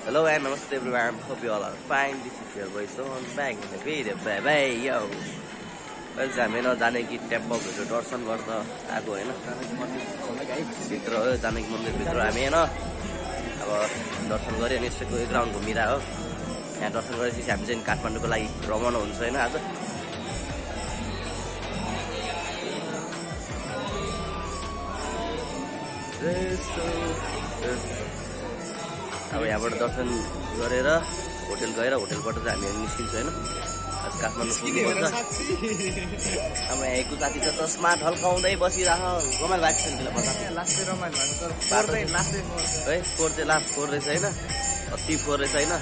Hello and namaste everyone. Hope you all are fine. This is your voice on back in the video. Bye bye yo. अहिले चाहिँ हामी जाने कि टेम्पलहरू दर्शन गर्न आएको होइन भित्र हो जानकी मन्दिरभित्र हामी होइन अब दर्शन गऱ्यो अनि यसको एक राउन्ड घुमिरह हो यहाँ दर्शन गरेपछि हामी चाहिँ काठमाडौँको लागि रमाउनु हुन्छ होइन आज अब यहाँबाट दर्शन गरेर होटल गएर होटलबाट चाहिँ हामी निस्किन्छ होइन आज काठमाडौँ पुग्नुपर्छ अब यहाँको साथी त चस्मा ढल्काउँदै बसिरह रमाइलो लाग्छ नि त्यसलाई पत्ता लास्टै रमाइलो भएको है फोहोर चाहिँ लास्ट फोहोर रहेछ होइन अति फोहोर रहेछ होइन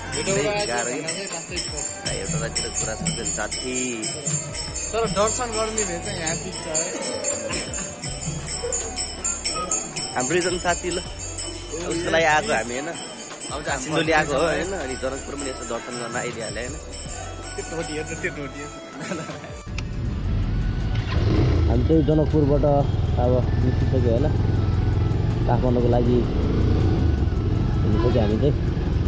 एउटा रातिको कुरा छ साथी तर दर्शन गर्ने भए चाहिँ यहाँ ठिक छ हाम्रो एकजना साथी ल उसको लागि आएको हामी होइन अब चाहिँ सिन्धुली आएको हो होइन अनि जनकपुर पनि यसो दर्शन गर्न आइदिइहाल्यो होइन हामी चाहिँ जनकपुरबाट अब निस्किसक्यो होइन काठमाडौँको लागि हिँडिसक्यो हामी चाहिँ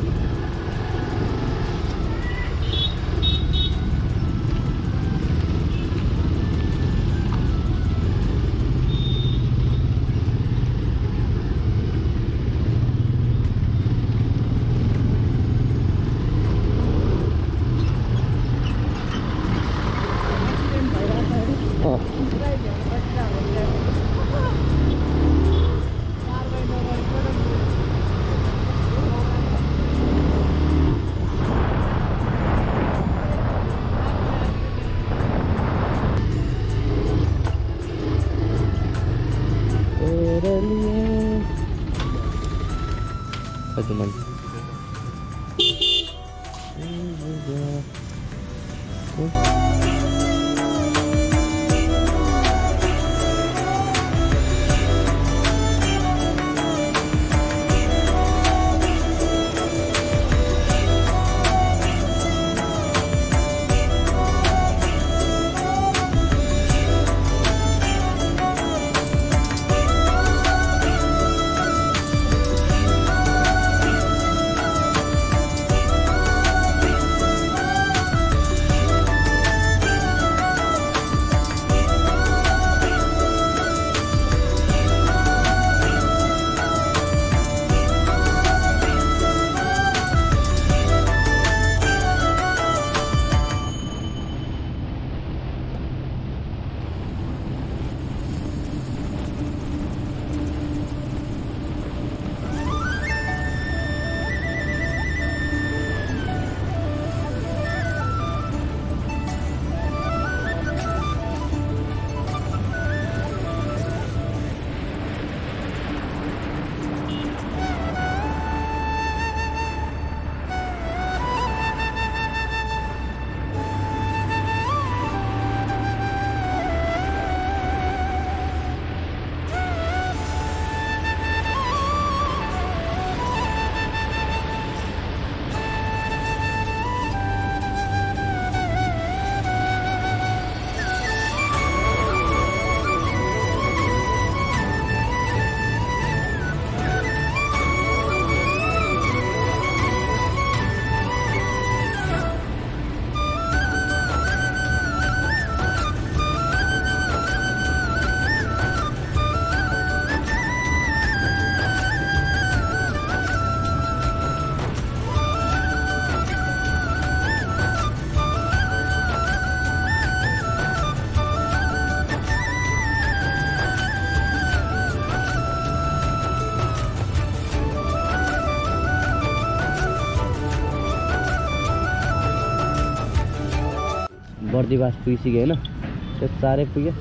बर्दिवास पुगिसक्यो होइन त्यो चारै पुग्यो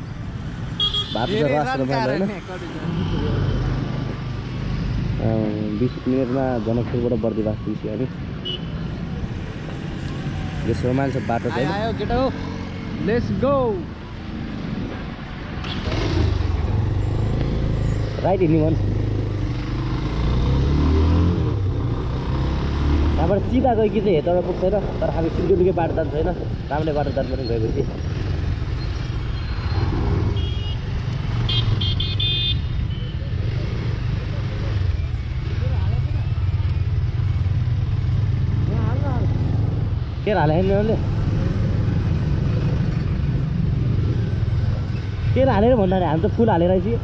बाटो त रास रमाइलो होइन 20 मिनटमा जनकपुरबाट बर्दिवास पुगिसक्यो हामी यस रमाइलो छ बाटो चाहिँ आयो केटा हो लेट्स गो राइट हिँड्ने भन्छ यहाँबाट सिधा गयो कि चाहिँ हेटबाट पुग्छ होइन तर हामी सिलगढीकै बाटो जान्छ होइन राम्रै बाटो जानु पनि गएपछि तेल हाले नि तेल हालेर भन्दा हामी त फुल हालेर चाहिँ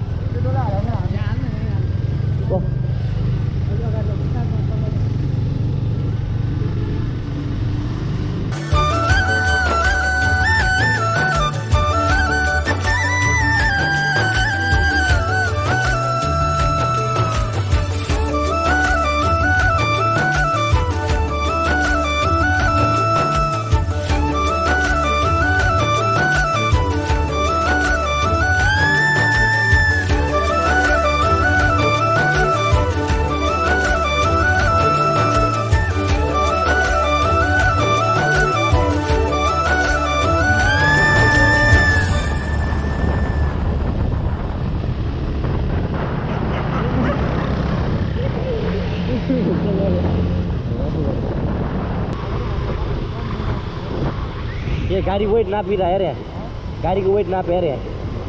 ये गाड़ी वेट नाप भी रहा है रे गाड़ी को वेट नाप है रे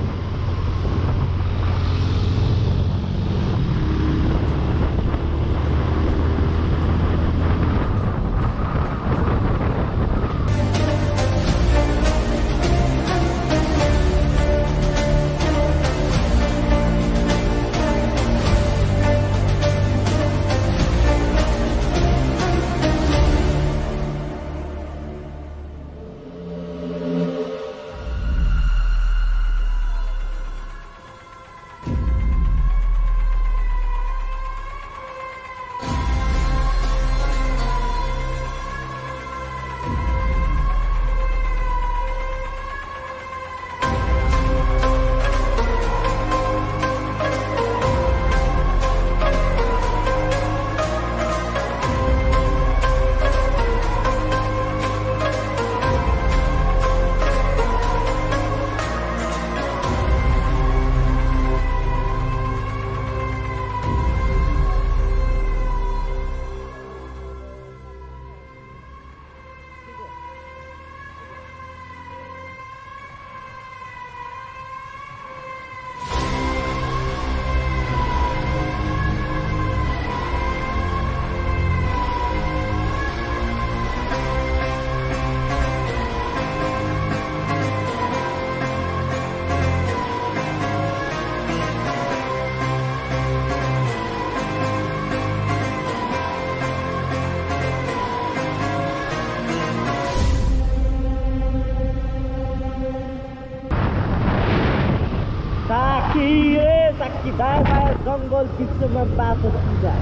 Sakit dah janggal kita membahas tidak.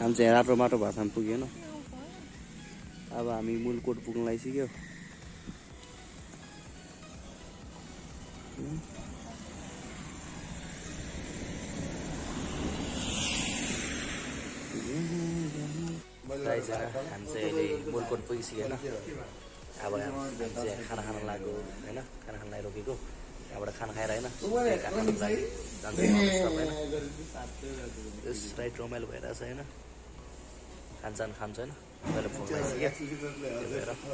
हामी चाहिँ राम्रो माटो भाषामा पुगेन अब हामी मूलकोट पुग्न लागिसक्यो हामी चाहिँ अहिले मूलकोट पुगिसक्यो होइन अब हामी चाहिँ खाना खान लाग्यो होइन खाना खान लागि रोकेको यहाँबाट खाना खाएर होइन राइट रमाइलो भइरहेछ होइन खान्छ होइन तपाईँले फोन भइसक्यो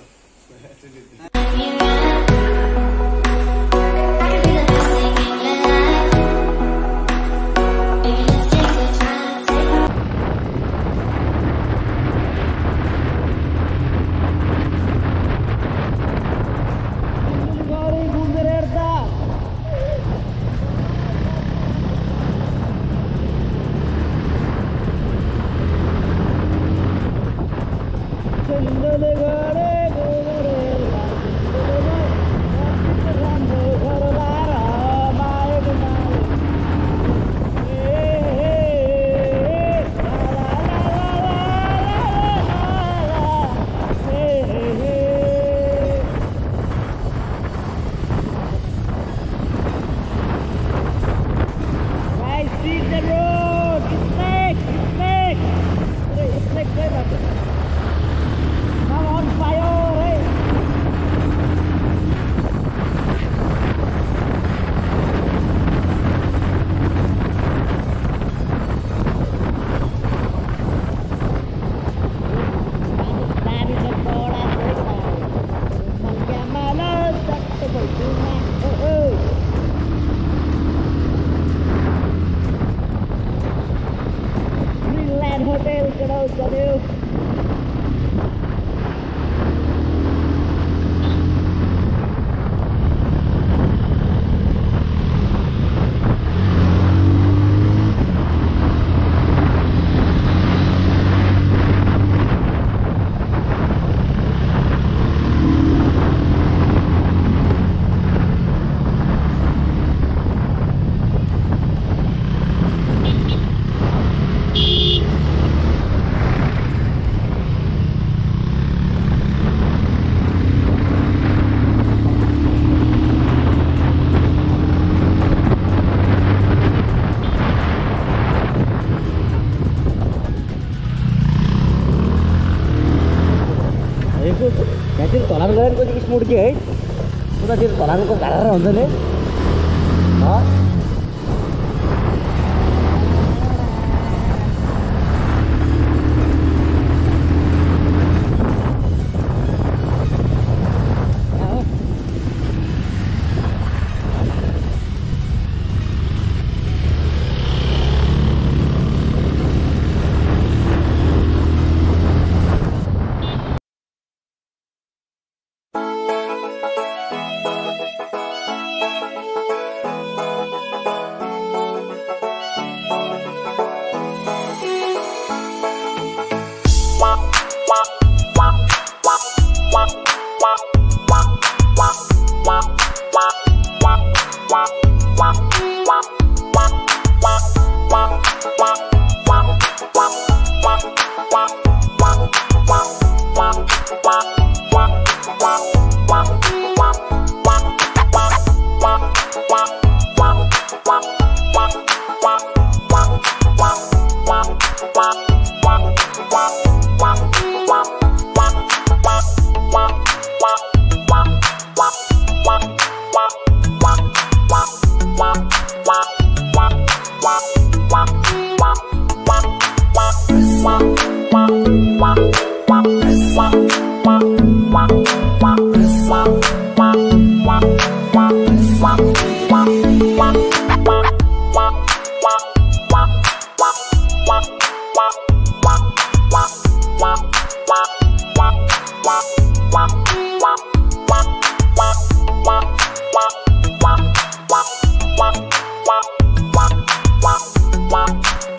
यहाँतिर ढलान गएर कति स्मुट के है उतातिर ढलानको घारा हुन्छ नि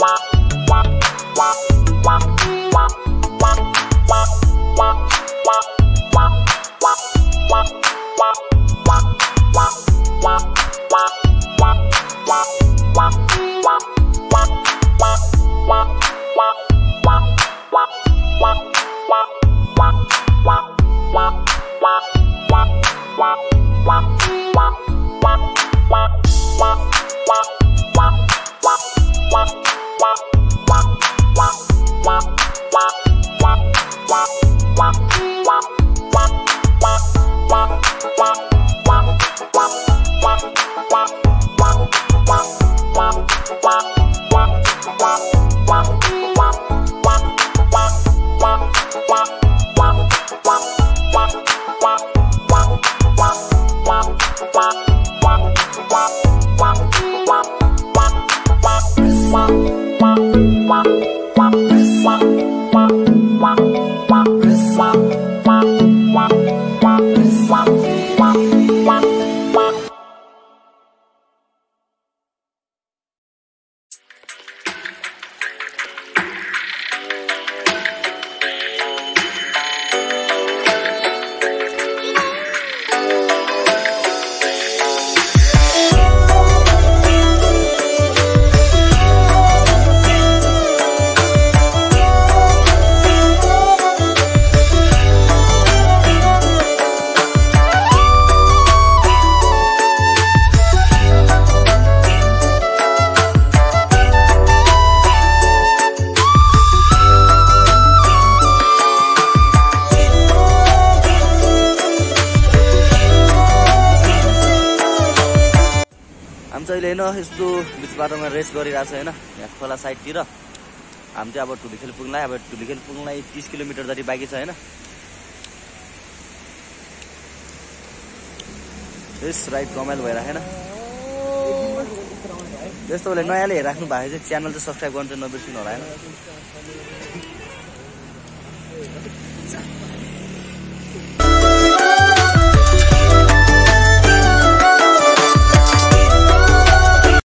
Wow. हामी चाहिँ होइन यस्तो बिच बाटोमा रेस गरिरहेको छ होइन यहाँ खोला साइडतिर हामी चाहिँ अब टुलिखेल पुग्नलाई अब टुलिखेल पुग्नलाई 30 किलोमिटर जति बाँकी छ होइन यस राइट रमाइलो भइरहेको होइन यस्तो बेला नयाँले हेरिराख्नु भएको चाहिँ च्यानल चाहिँ सब्सक्राइब गर्नु चाहिँ नबिर्सिनु होला होइन